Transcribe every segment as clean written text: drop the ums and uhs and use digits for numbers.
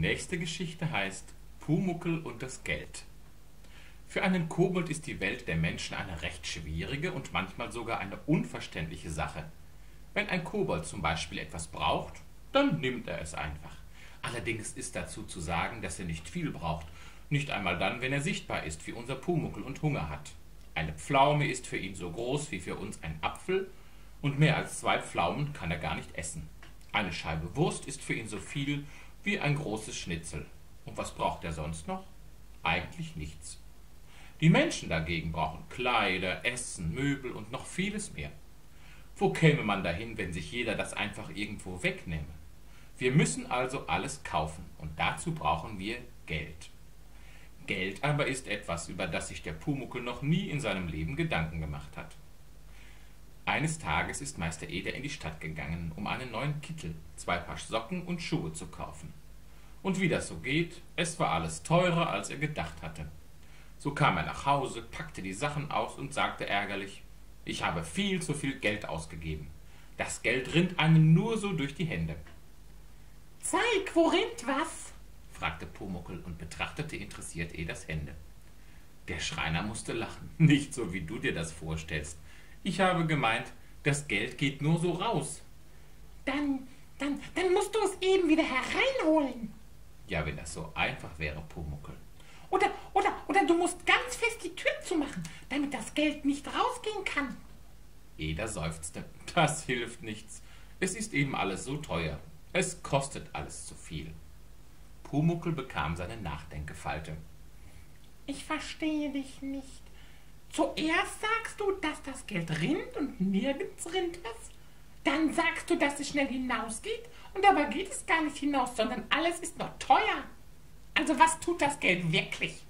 nächste Geschichte heißt Pumuckl und das Geld. Für einen Kobold ist die Welt der Menschen eine recht schwierige und manchmal sogar eine unverständliche Sache. Wenn ein Kobold zum Beispiel etwas braucht, dann nimmt er es einfach. Allerdings ist dazu zu sagen, dass er nicht viel braucht, nicht einmal dann, wenn er sichtbar ist, wie unser Pumuckl und Hunger hat. Eine Pflaume ist für ihn so groß wie für uns ein Apfel, und mehr als 2 Pflaumen kann er gar nicht essen. Eine Scheibe Wurst ist für ihn so viel wie ein großes Schnitzel. Und was braucht er sonst noch? Eigentlich nichts. Die Menschen dagegen brauchen Kleider, Essen, Möbel und noch vieles mehr. Wo käme man dahin, wenn sich jeder das einfach irgendwo wegnähme? Wir müssen also alles kaufen, und dazu brauchen wir Geld. Geld aber ist etwas, über das sich der Pumuckl noch nie in seinem Leben Gedanken gemacht hat. Eines Tages ist Meister Eder in die Stadt gegangen, um einen neuen Kittel, 2 Paar Socken und Schuhe zu kaufen. Und wie das so geht, es war alles teurer, als er gedacht hatte. So kam er nach Hause, packte die Sachen aus und sagte ärgerlich: Ich habe viel zu viel Geld ausgegeben. Das Geld rinnt einem nur so durch die Hände. Zeig, wo rinnt was? Fragte Pumuckl und betrachtete interessiert Eders Hände. Der Schreiner musste lachen. Nicht so, wie du dir das vorstellst. Ich habe gemeint, das Geld geht nur so raus. Dann musst du es eben wieder hereinholen. Ja, wenn das so einfach wäre, Pumuckl. Oder du musst ganz fest die Tür zumachen, damit das Geld nicht rausgehen kann. Eder seufzte. Das hilft nichts. Es ist eben alles so teuer. Es kostet alles zu viel. Pumuckl bekam seine Nachdenkefalte. Ich verstehe dich nicht. Zuerst sagst du, dass das Geld rinnt und nirgends rinnt es. Dann sagst du, dass es schnell hinausgeht, und dabei geht es gar nicht hinaus, sondern alles ist noch teuer. Also was tut das Geld wirklich?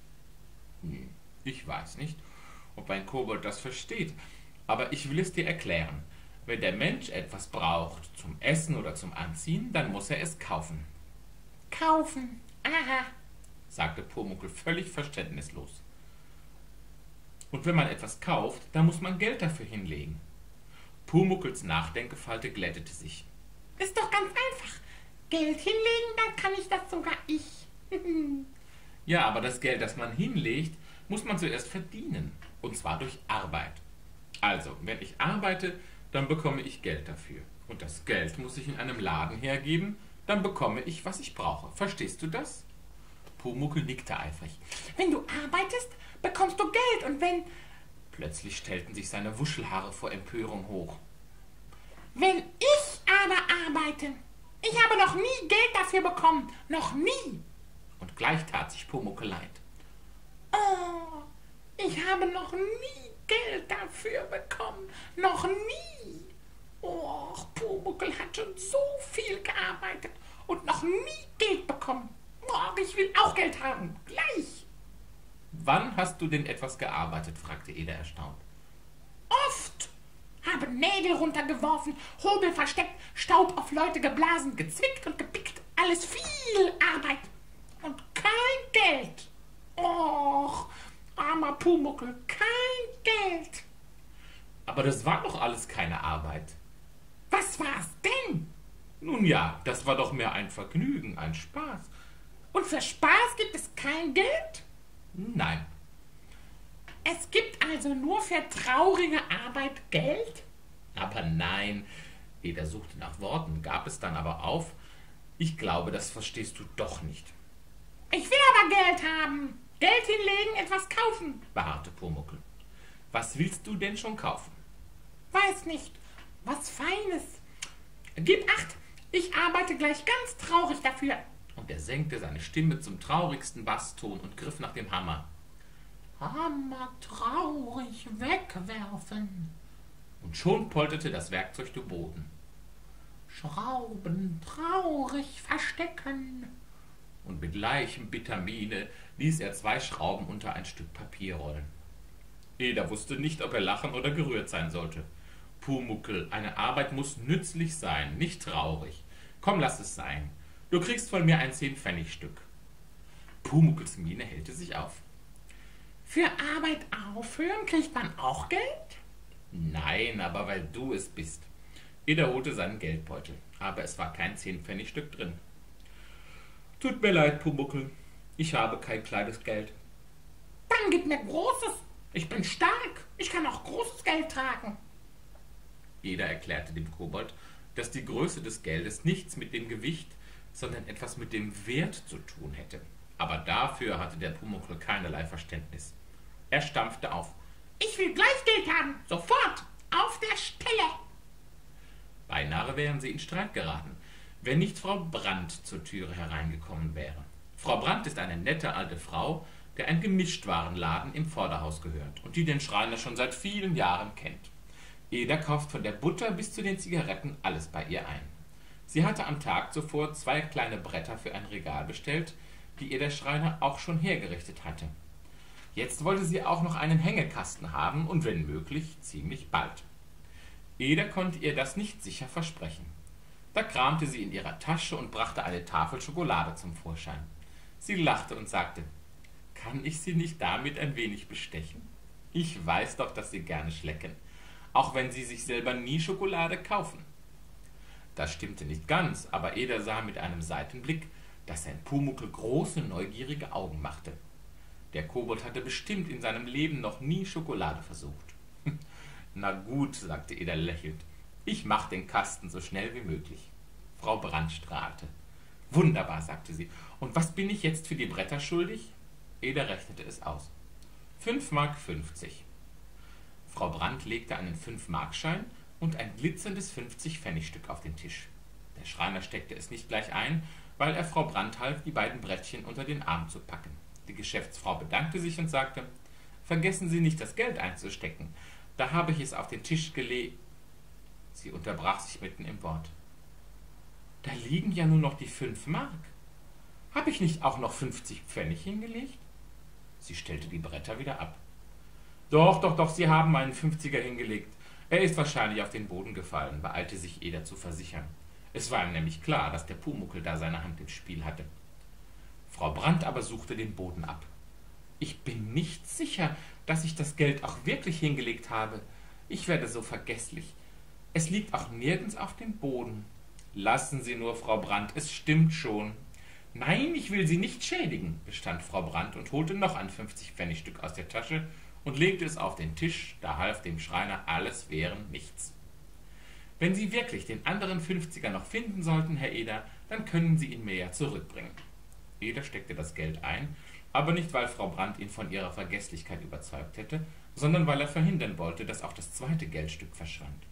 Ich weiß nicht, ob ein Kobold das versteht, aber ich will es dir erklären. Wenn der Mensch etwas braucht, zum Essen oder zum Anziehen, dann muss er es kaufen. Kaufen, aha, sagte Pumuckl völlig verständnislos. Und wenn man etwas kauft, dann muss man Geld dafür hinlegen. Pumuckls Nachdenkefalte glättete sich. Ist doch ganz einfach. Geld hinlegen, dann kann ich das sogar ich. Ja, aber das Geld, das man hinlegt, muss man zuerst verdienen. Und zwar durch Arbeit. Also, wenn ich arbeite, dann bekomme ich Geld dafür. Und das Geld muss ich in einem Laden hergeben, dann bekomme ich, was ich brauche. Verstehst du das? Pumuckl nickte eifrig. Wenn du arbeitest, bekommst du Geld, und wenn... Plötzlich stellten sich seine Wuschelhaare vor Empörung hoch. Wenn ich aber arbeite, ich habe noch nie Geld dafür bekommen, noch nie. Und gleich tat sich Pumuckl leid. Oh, ich habe noch nie Geld dafür bekommen, noch nie. Oh, Pumuckl hat schon so viel gearbeitet und noch nie Geld bekommen. Oh, ich will auch Geld haben, gleich. Wann hast du denn etwas gearbeitet? Fragte Eder erstaunt. Oft. Habe Nägel runtergeworfen, Hobel versteckt, Staub auf Leute geblasen, gezwickt und gepickt. Alles viel Arbeit. Und kein Geld. Och, armer Pumuckl, kein Geld. Aber das war doch alles keine Arbeit. Was war's denn? Nun ja, das war doch mehr ein Vergnügen, ein Spaß. Und für Spaß gibt es kein Geld? Nein. Es gibt also nur für traurige Arbeit Geld? Aber nein. Eder suchte nach Worten, gab es dann aber auf. Ich glaube, das verstehst du doch nicht. Ich will aber Geld haben. Geld hinlegen, etwas kaufen, beharrte Pumuckl. Was willst du denn schon kaufen? Weiß nicht. Was Feines. Gib acht, ich arbeite gleich ganz traurig dafür. Und er senkte seine Stimme zum traurigsten Basston und griff nach dem Hammer. Hammer traurig wegwerfen. Und schon polterte das Werkzeug zu Boden. Schrauben traurig verstecken. Und mit leichenbitter Miene ließ er 2 Schrauben unter ein Stück Papier rollen. Eder wusste nicht, ob er lachen oder gerührt sein sollte. Pumuckl, eine Arbeit muss nützlich sein, nicht traurig. Komm, lass es sein. Du kriegst von mir ein 10-Pfennig-Stück. Pumuckls Miene hellte sich auf. Für Arbeit aufhören kriegt man auch Geld? Nein, aber weil du es bist. Eder holte seinen Geldbeutel, aber es war kein 10-Pfennig-Stück drin. Tut mir leid, Pumuckl. Ich habe kein kleines Geld. Dann gib mir großes. Ich bin stark. Ich kann auch großes Geld tragen. Eder erklärte dem Kobold, dass die Größe des Geldes nichts mit dem Gewicht, sondern etwas mit dem Wert zu tun hätte. Aber dafür hatte der Pumuckl keinerlei Verständnis. Er stampfte auf. Ich will gleich Geld haben. Sofort. Auf der Stelle. Beinahe wären sie in Streit geraten, wenn nicht Frau Brandt zur Türe hereingekommen wäre. Frau Brandt ist eine nette alte Frau, der ein Gemischtwarenladen im Vorderhaus gehört und die den Schreiner schon seit vielen Jahren kennt. Eder kauft von der Butter bis zu den Zigaretten alles bei ihr ein. Sie hatte am Tag zuvor 2 kleine Bretter für ein Regal bestellt, die ihr der Schreiner auch schon hergerichtet hatte. Jetzt wollte sie auch noch einen Hängekasten haben und wenn möglich ziemlich bald. Eder konnte ihr das nicht sicher versprechen. Da kramte sie in ihrer Tasche und brachte eine Tafel Schokolade zum Vorschein. Sie lachte und sagte, kann ich Sie nicht damit ein wenig bestechen? Ich weiß doch, dass Sie gerne schlecken, auch wenn Sie sich selber nie Schokolade kaufen. Das stimmte nicht ganz, aber Eder sah mit einem Seitenblick, dass sein Pumuckl große, neugierige Augen machte. Der Kobold hatte bestimmt in seinem Leben noch nie Schokolade versucht. Na gut, sagte Eder lächelnd, ich mach den Kasten so schnell wie möglich. Frau Brandt strahlte. Wunderbar, sagte sie. Und was bin ich jetzt für die Bretter schuldig? Eder rechnete es aus. 5,50 Mark. Frau Brandt legte einen 5-Markschein und ein glitzerndes 50-Pfennig-Stück auf den Tisch. Der Schreiner steckte es nicht gleich ein, weil er Frau Brandt half, die beiden Brettchen unter den Arm zu packen. Die Geschäftsfrau bedankte sich und sagte, vergessen Sie nicht, das Geld einzustecken. Da habe ich es auf den Tisch gelegt. Sie unterbrach sich mitten im Wort. Da liegen ja nur noch die 5 Mark. Habe ich nicht auch noch 50 Pfennig hingelegt? Sie stellte die Bretter wieder ab. Doch, Sie haben meinen 50er hingelegt. Er ist wahrscheinlich auf den Boden gefallen, beeilte sich Eder zu versichern. Es war ihm nämlich klar, dass der Pumuckl da seine Hand im Spiel hatte. Frau Brandt aber suchte den Boden ab. Ich bin nicht sicher, dass ich das Geld auch wirklich hingelegt habe. Ich werde so vergesslich. Es liegt auch nirgends auf dem Boden. Lassen Sie nur, Frau Brandt, es stimmt schon. Nein, ich will Sie nicht schädigen, bestand Frau Brandt und holte noch ein 50-Pfennig-Stück aus der Tasche und legte es auf den Tisch, da half dem Schreiner alles wären nichts. Wenn Sie wirklich den anderen 50er noch finden sollten, Herr Eder, dann können Sie ihn mir ja zurückbringen. Eder steckte das Geld ein, aber nicht, weil Frau Brandt ihn von ihrer Vergesslichkeit überzeugt hätte, sondern weil er verhindern wollte, dass auch das zweite Geldstück verschwand.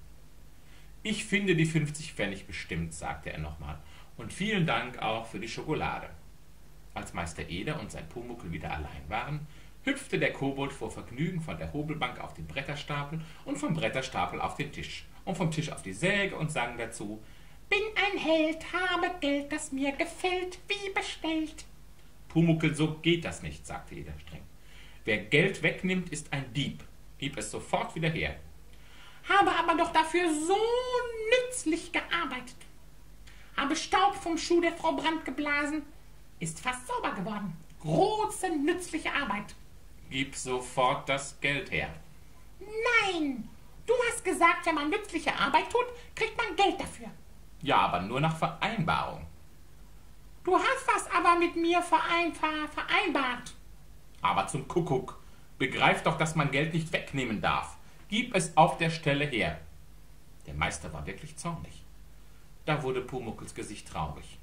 Ich finde die 50 Pfennig bestimmt, sagte er nochmal, und vielen Dank auch für die Schokolade. Als Meister Eder und sein Pumuckl wieder allein waren, hüpfte der Kobold vor Vergnügen von der Hobelbank auf den Bretterstapel und vom Bretterstapel auf den Tisch und vom Tisch auf die Säge und sang dazu, Bin ein Held, habe Geld, das mir gefällt, wie bestellt. Pumuckl, so geht das nicht, sagte Eder streng. Wer Geld wegnimmt, ist ein Dieb. Gib es sofort wieder her. Habe aber doch dafür so nützlich gearbeitet. Habe Staub vom Schuh der Frau Brandt geblasen. Ist fast sauber geworden. Große, nützliche Arbeit. Gib sofort das Geld her. Nein, du hast gesagt, wenn man nützliche Arbeit tut, kriegt man Geld dafür. Ja, aber nur nach Vereinbarung. Du hast was aber mit mir vereinbart. Aber zum Kuckuck. Begreif doch, dass man Geld nicht wegnehmen darf. Gib es auf der Stelle her. Der Meister war wirklich zornig. Da wurde Pumuckls Gesicht traurig.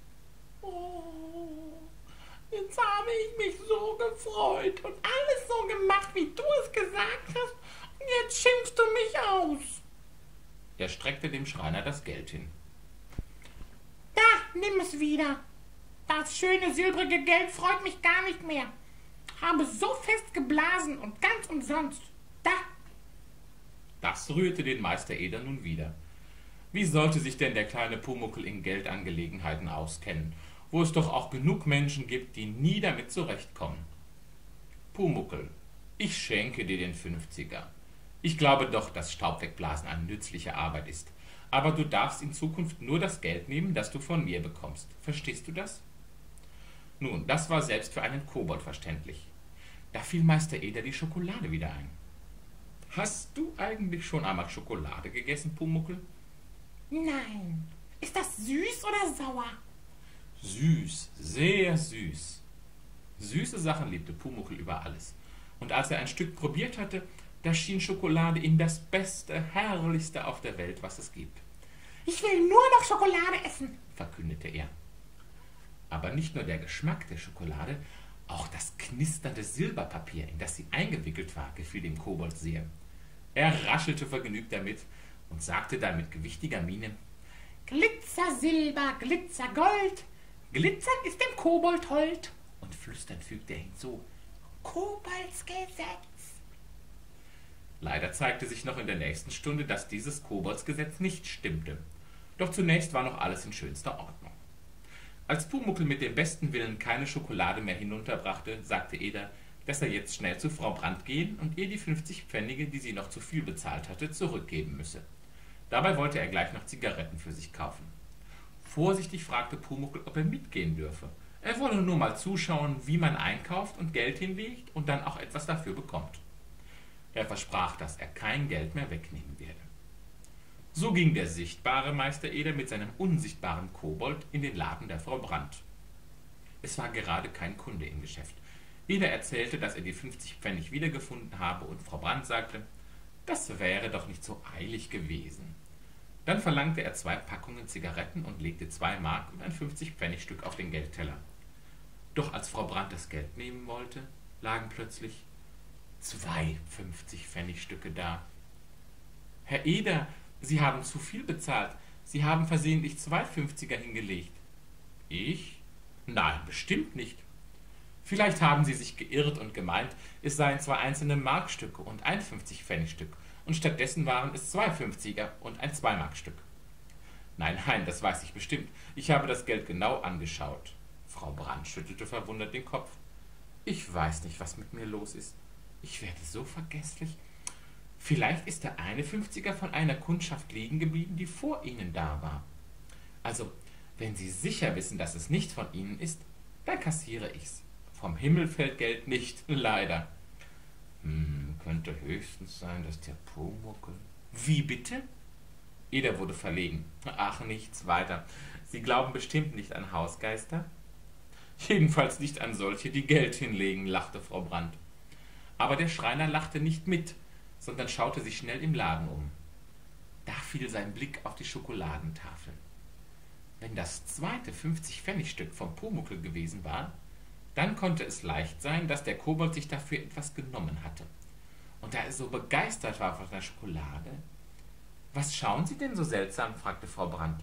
Oh, jetzt habe ich mich so gefreut und alles so gemacht, wie du es gesagt hast. Und jetzt schimpfst du mich aus. Er streckte dem Schreiner das Geld hin. Da, nimm es wieder. Das schöne silbrige Geld freut mich gar nicht mehr. Habe so fest geblasen und ganz umsonst. Da. Das rührte den Meister Eder nun wieder. Wie sollte sich denn der kleine Pumuckl in Geldangelegenheiten auskennen, wo es doch auch genug Menschen gibt, die nie damit zurechtkommen? Pumuckl, ich schenke dir den 50er. Ich glaube doch, dass Staubwegblasen eine nützliche Arbeit ist. Aber du darfst in Zukunft nur das Geld nehmen, das du von mir bekommst. Verstehst du das? Nun, das war selbst für einen Kobold verständlich. Da fiel Meister Eder die Schokolade wieder ein. Hast du eigentlich schon einmal Schokolade gegessen, Pumuckl? Nein. Ist das süß oder sauer? Süß, sehr süß. Süße Sachen liebte Pumuckl über alles. Und als er ein Stück probiert hatte, da schien Schokolade ihm das Beste, Herrlichste auf der Welt, was es gibt. Ich will nur noch Schokolade essen, verkündete er. Aber nicht nur der Geschmack der Schokolade, auch das knisternde Silberpapier, in das sie eingewickelt war, gefiel dem Kobold sehr. Er raschelte vergnügt damit und sagte dann mit gewichtiger Miene: Glitzer, Silber, Glitzer, Gold, Glitzern ist dem Kobold hold. Und flüsternd fügte er hinzu: Koboldsgesetz. Leider zeigte sich noch in der nächsten Stunde, dass dieses Koboldsgesetz nicht stimmte. Doch zunächst war noch alles in schönster Ordnung. Als Pumuckl mit dem besten Willen keine Schokolade mehr hinunterbrachte, sagte Eder, dass er jetzt schnell zu Frau Brandt gehen und ihr die 50 Pfennige, die sie noch zu viel bezahlt hatte, zurückgeben müsse. Dabei wollte er gleich noch Zigaretten für sich kaufen. Vorsichtig fragte Pumuckl, ob er mitgehen dürfe. Er wolle nur mal zuschauen, wie man einkauft und Geld hinlegt und dann auch etwas dafür bekommt. Er versprach, dass er kein Geld mehr wegnehmen werde. So ging der sichtbare Meister Eder mit seinem unsichtbaren Kobold in den Laden der Frau Brandt. Es war gerade kein Kunde im Geschäft. Eder erzählte, dass er die 50 Pfennig wiedergefunden habe, und Frau Brandt sagte, das wäre doch nicht so eilig gewesen. Dann verlangte er 2 Packungen Zigaretten und legte 2 Mark und ein 50-Pfennig-Stück auf den Geldteller. Doch als Frau Brandt das Geld nehmen wollte, lagen plötzlich 2 50-Pfennig-Stücke da. Herr Eder, Sie haben zu viel bezahlt. Sie haben versehentlich 2 50er hingelegt. Ich? Nein, bestimmt nicht. Vielleicht haben Sie sich geirrt und gemeint, es seien 2 einzelne Markstücke und ein 50-Pfennig-Stück, und stattdessen waren es 2 50er und ein 2-Markstück. Nein, das weiß ich bestimmt. Ich habe das Geld genau angeschaut. Frau Brandt schüttelte verwundert den Kopf. Ich weiß nicht, was mit mir los ist. Ich werde so vergesslich. Vielleicht ist der eine 50er von einer Kundschaft liegen geblieben, die vor Ihnen da war. Also, wenn Sie sicher wissen, dass es nicht von Ihnen ist, dann kassiere ich's. Vom Himmel fällt Geld nicht, leider. Könnte höchstens sein, dass der Pumuckl... Wie bitte? Eder wurde verlegen. Ach, nichts weiter. Sie glauben bestimmt nicht an Hausgeister? Jedenfalls nicht an solche, die Geld hinlegen, lachte Frau Brandt. Aber der Schreiner lachte nicht mit, sondern schaute sich schnell im Laden um. Da fiel sein Blick auf die Schokoladentafeln. Wenn das zweite 50-Pfennig-Stück vom Pumuckl gewesen war, dann konnte es leicht sein, dass der Kobold sich dafür etwas genommen hatte. Und da er so begeistert war von der Schokolade... Was schauen Sie denn so seltsam? Fragte Frau Brandt.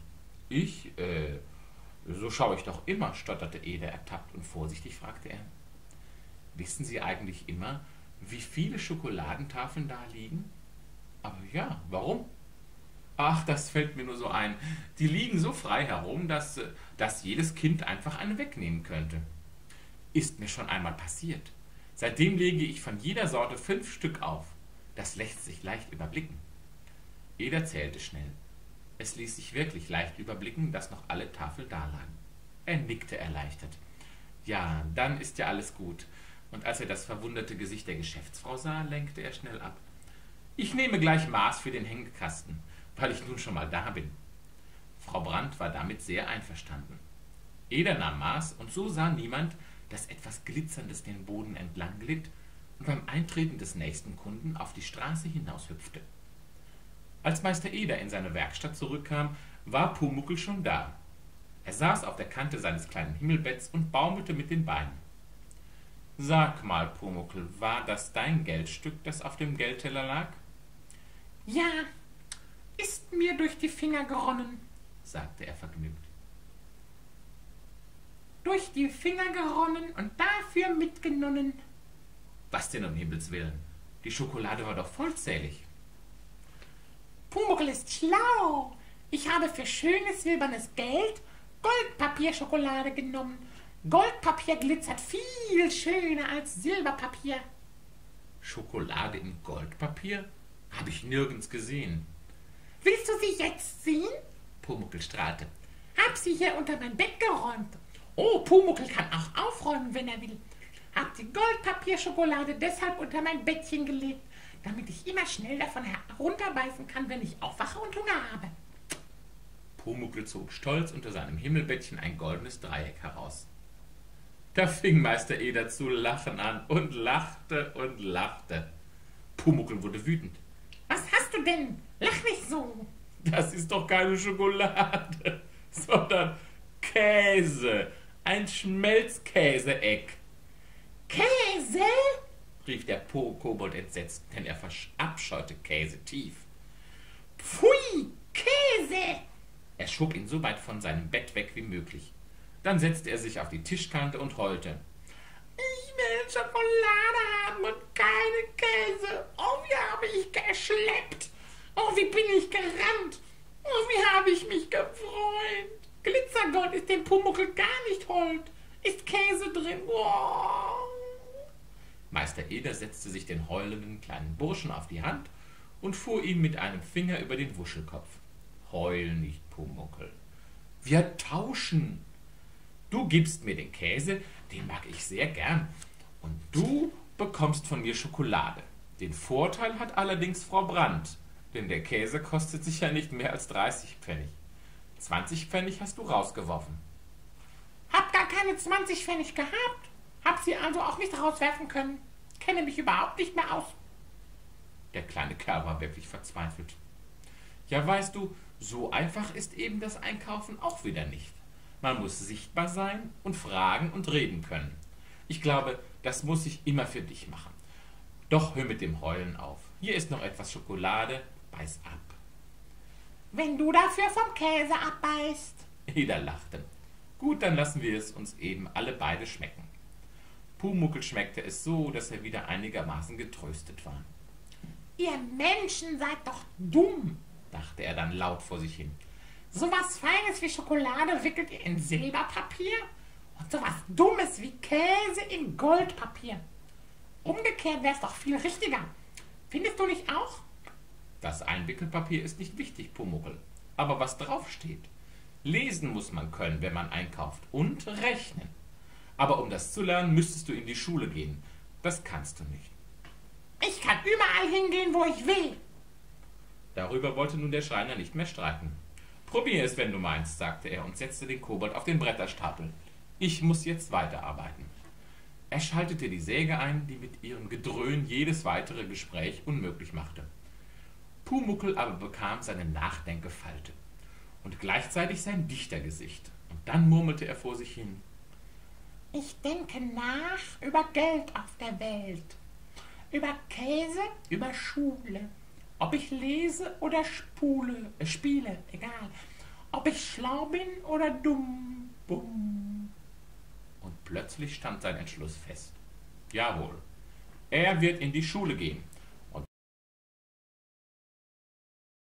So schaue ich doch immer, stotterte Eder ertappt, und vorsichtig fragte er. Wissen Sie eigentlich immer, wie viele Schokoladentafeln da liegen? Aber ja, warum? Ach, das fällt mir nur so ein. Die liegen so frei herum, dass jedes Kind einfach eine wegnehmen könnte. Ist mir schon einmal passiert. Seitdem lege ich von jeder Sorte 5 Stück auf. Das lässt sich leicht überblicken. Eder zählte schnell. Es ließ sich wirklich leicht überblicken, dass noch alle Tafeln dalagen. Er nickte erleichtert. Ja, dann ist ja alles gut. Und als er das verwunderte Gesicht der Geschäftsfrau sah, lenkte er schnell ab. Ich nehme gleich Maß für den Hängekasten, weil ich nun schon mal da bin. Frau Brandt war damit sehr einverstanden. Eder nahm Maß, und so sah niemand, dass etwas Glitzerndes den Boden entlang glitt und beim Eintreten des nächsten Kunden auf die Straße hinaus hüpfte. Als Meister Eder in seine Werkstatt zurückkam, war Pumuckl schon da. Er saß auf der Kante seines kleinen Himmelbetts und baumelte mit den Beinen. Sag mal, Pumuckl, war das dein Geldstück, das auf dem Geldteller lag? Ja, ist mir durch die Finger geronnen, sagte er vergnügt. Durch die Finger geronnen und dafür mitgenommen. Was denn um Himmels Willen? Die Schokolade war doch vollzählig. Pumuckl ist schlau. Ich habe für schönes silbernes Geld Goldpapierschokolade genommen. Goldpapier glitzert viel schöner als Silberpapier. Schokolade in Goldpapier? Habe ich nirgends gesehen. Willst du sie jetzt sehen? Pumuckl strahlte. Hab sie hier unter mein Bett geräumt. Oh, Pumuckl kann auch aufräumen, wenn er will. Hab die Goldpapierschokolade deshalb unter mein Bettchen gelegt, damit ich immer schnell davon herunterbeißen kann, wenn ich aufwache und Hunger habe. Pumuckl zog stolz unter seinem Himmelbettchen ein goldenes Dreieck heraus. Da fing Meister Eder zu lachen an und lachte und lachte. Pumuckl wurde wütend. Was hast du denn? Lach nicht so. Das ist doch keine Schokolade, sondern Käse. Ein Schmelzkäseeck. Käse? Rief der Kobold entsetzt, denn er verabscheute Käse tief. Pfui, Käse! Er schob ihn so weit von seinem Bett weg wie möglich. Dann setzte er sich auf die Tischkante und heulte. Ich will Schokolade haben und keine Käse. Oh, wie habe ich geschleppt. Oh, wie bin ich gerannt. Oh, wie habe ich mich gefreut. Glitzergold ist dem Pumuckl gar nicht hold. Ist Käse drin. Oh. Meister Eder setzte sich den heulenden kleinen Burschen auf die Hand und fuhr ihm mit einem Finger über den Wuschelkopf. Heul nicht, Pumuckl. Wir tauschen. Du gibst mir den Käse, den mag ich sehr gern. Und du bekommst von mir Schokolade. Den Vorteil hat allerdings Frau Brandt, denn der Käse kostet sicher nicht mehr als 30 Pfennig. 20 Pfennig hast du rausgeworfen. Hab gar keine 20 Pfennig gehabt. Hab sie also auch nicht rauswerfen können. Kenne mich überhaupt nicht mehr aus. Der kleine Kerl war wirklich verzweifelt. Ja, weißt du, so einfach ist eben das Einkaufen auch wieder nicht. Man muss sichtbar sein und fragen und reden können. Ich glaube, das muss ich immer für dich machen. Doch hör mit dem Heulen auf. Hier ist noch etwas Schokolade, beiß ab. Wenn du dafür vom Käse abbeißt. Eder lachte. Gut, dann lassen wir es uns eben alle beide schmecken. Pumuckl schmeckte es so, dass er wieder einigermaßen getröstet war. Ihr Menschen seid doch dumm, dachte er dann laut vor sich hin. So was Feines wie Schokolade wickelt ihr in Silberpapier und so was Dummes wie Käse in Goldpapier. Umgekehrt wär's doch viel richtiger. Findest du nicht auch? Das Einwickelpapier ist nicht wichtig, Pumuckl. Aber was draufsteht. Lesen muss man können, wenn man einkauft. Und rechnen. Aber um das zu lernen, müsstest du in die Schule gehen. Das kannst du nicht. Ich kann überall hingehen, wo ich will. Darüber wollte nun der Schreiner nicht mehr streiten. Probier es, wenn du meinst, sagte er und setzte den Kobold auf den Bretterstapel. Ich muss jetzt weiterarbeiten. Er schaltete die Säge ein, die mit ihrem Gedröhn jedes weitere Gespräch unmöglich machte. Pumuckl aber bekam seine Nachdenkefalte und gleichzeitig sein Dichtergesicht. Und dann murmelte er vor sich hin. Ich denke nach über Geld auf der Welt, über Käse, über Schule, ob ich lese oder spiele, egal, ob ich schlau bin oder dumm, bumm. Und plötzlich stand sein Entschluss fest. Jawohl, er wird in die Schule gehen.